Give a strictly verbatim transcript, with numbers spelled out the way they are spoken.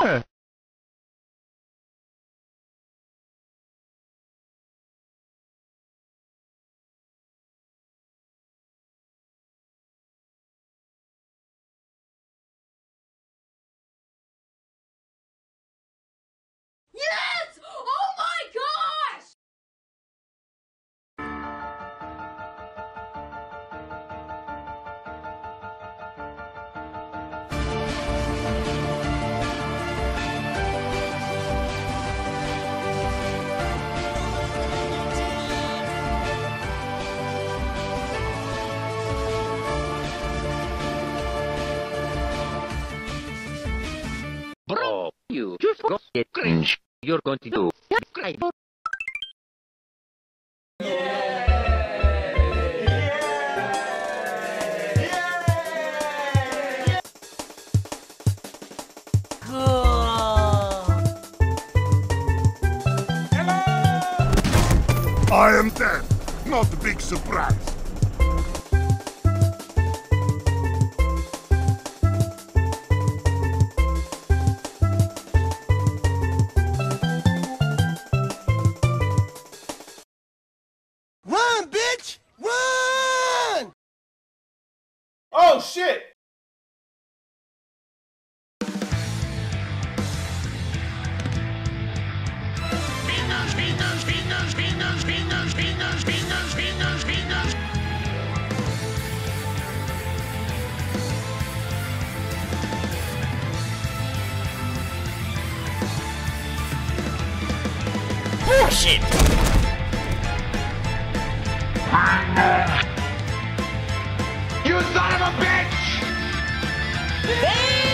Yes! Oh my gosh! Bro, you just got it cringe. You're going to do cry. I am dead. Not a big surprise. Run, bitch! Run! Oh shit! Bullshit! You son of a bitch! Damn!